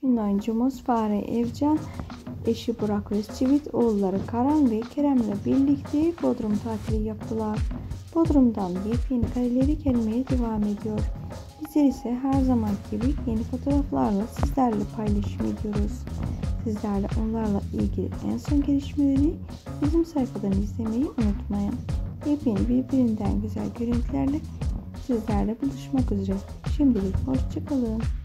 Ünlü oyuncumuz Fahriye Evcen, eşi Burak Özçivit, oğulları Karan ve Kerem'le birlikte Bodrum tatili yaptılar. Bodrum'dan yepyeni kareleri gelmeye devam ediyor. Bizler ise her zaman gibi yeni fotoğraflarla sizlerle paylaşım ediyoruz. Sizler de onlarla ilgili en son gelişmeleri bizim sayfadan izlemeyi unutmayın. Yepyeni birbirinden güzel görüntülerle sizlerle buluşmak üzere. Şimdilik hoşça kalın.